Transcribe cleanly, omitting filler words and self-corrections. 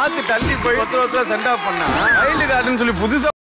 நாக்கு தள்ளி போய் ஒருத்தர் சென்ட் ஆஃப் பண்ணா வைல்டு கார்டுன்னு சொல்லி புதுசா